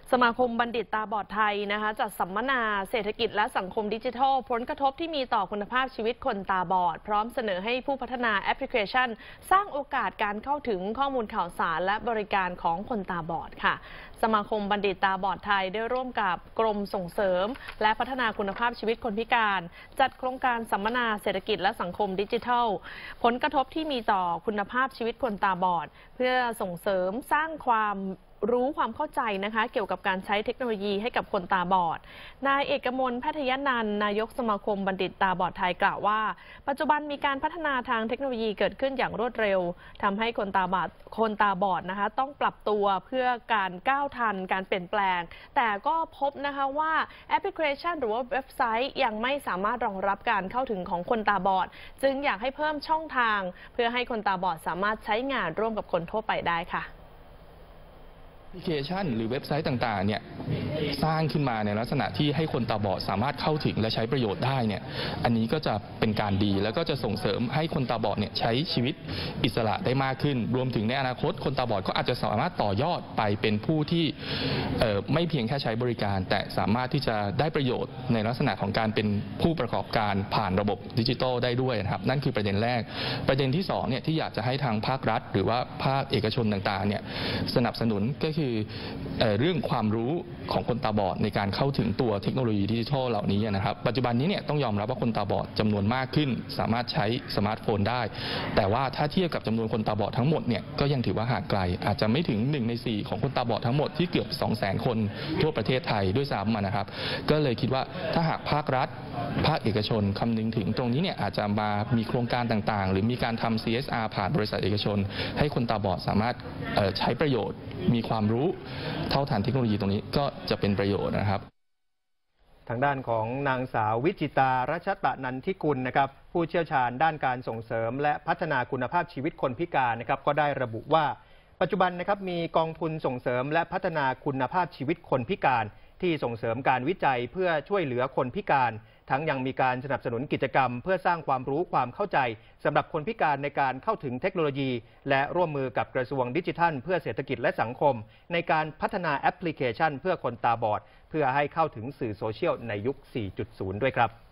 สมาคมบัณฑิตตาบอดไทยนะคะจัดสัมมนาเศรษฐกิจและสังคมดิจิทัลผลกระทบที่มีต่อคุณภาพชีวิตคนตาบอดพร้อมเสนอให้ผู้พัฒนาแอปพลิเคชันสร้างโอกาสการเข้าถึงข้อมูลข่าวสารและบริการของคนตาบอดค่ะสมาคมบัณฑิตตาบอดไทยได้ร่วมกับกรมส่งเสริมและพัฒนาคุณภาพชีวิตคนพิการจัดโครงการสัมมนาเศรษฐกิจและสังคมดิจิทัลผลกระทบที่มีต่อคุณภาพชีวิตคนตาบอดเพื่อส่งเสริมสร้างความความเข้าใจนะคะเกี่ยวกับการใช้เทคโนโลยีให้กับคนตาบอดนายเอกมลแพทยนันท์นายกสมาคมบัณฑิตตาบอดไทยกล่าวว่าปัจจุบันมีการพัฒนาทางเทคโนโลยีเกิดขึ้นอย่างรวดเร็วทำให้คนตาบอดนะคะต้องปรับตัวเพื่อการก้าวทันการเปลี่ยนแปลงแต่ก็พบนะคะว่าแอปพลิเคชันหรือว่าเว็บไซต์ยังไม่สามารถรองรับการเข้าถึงของคนตาบอดจึงอยากให้เพิ่มช่องทางเพื่อให้คนตาบอดสามารถใช้งานร่วมกับคนทั่วไปได้ค่ะแอปพลิเคชันหรือเว็บไซต์ต่างๆเนี่ยสร้างขึ้นมาในลักษณะที่ให้คนตาบอดสามารถเข้าถึงและใช้ประโยชน์ได้เนี่ยอันนี้ก็จะเป็นการดีแล้วก็จะส่งเสริมให้คนตาบอดเนี่ยใช้ชีวิตอิสระได้มากขึ้นรวมถึงในอนาคตคนตาบอดก็อาจจะสามารถต่อยอดไปเป็นผู้ที่ไม่เพียงแค่ใช้บริการแต่สามารถที่จะได้ประโยชน์ในลักษณะของการเป็นผู้ประกอบการผ่านระบบดิจิทัลได้ด้วยนะครับนั่นคือประเด็นแรกประเด็นที่2เนี่ยที่อยากจะให้ทางภาครัฐหรือว่าภาคเอกชนต่างๆเนี่ยสนับสนุนก็คือเรื่องความรู้ของคนตาบอดในการเข้าถึงตัวเทคโนโลยีดิจิทัลเหล่านี้นะครับปัจจุบันนี้เนี่ยต้องยอมรับว่าคนตาบอดจำนวนมากขึ้นสามารถใช้สมาร์ทโฟนได้แต่ว่าถ้าเทียบกับจำนวนคนตาบอดทั้งหมดเนี่ยก็ยังถือว่าห่างไกลอาจจะไม่ถึง1 ใน 4ของคนตาบอดทั้งหมดที่เกือบ 200,000 คนทั่วประเทศไทยด้วยซ้ำนะครับก็เลยคิดว่าถ้าหากภาครัฐภาคเอกชนคำนึงถึงตรงนี้เนี่ยอาจจะมามีโครงการต่างๆหรือมีการทำ CSR ผ่านบริษัทเอกชนให้คนตาบอดสามารถใช้ประโยชน์มีความรู้เท่าทันเทคโนโลยีตรงนี้ก็จะเป็นประโยชน์นะครับทางด้านของนางสาววิจิตารัชตะนันทิกุลนะครับผู้เชี่ยวชาญด้านการส่งเสริมและพัฒนาคุณภาพชีวิตคนพิการนะครับก็ได้ระบุว่าปัจจุบันนะครับมีกองทุนส่งเสริมและพัฒนาคุณภาพชีวิตคนพิการที่ส่งเสริมการวิจัยเพื่อช่วยเหลือคนพิการทั้งยังมีการสนับสนุนกิจกรรมเพื่อสร้างความรู้ความเข้าใจสำหรับคนพิการในการเข้าถึงเทคโนโลยีและร่วมมือกับกระทรวงดิจิทัลเพื่อเศรษฐกิจและสังคมในการพัฒนาแอปพลิเคชันเพื่อคนตาบอดเพื่อให้เข้าถึงสื่อโซเชียลในยุค 4.0 ด้วยครับ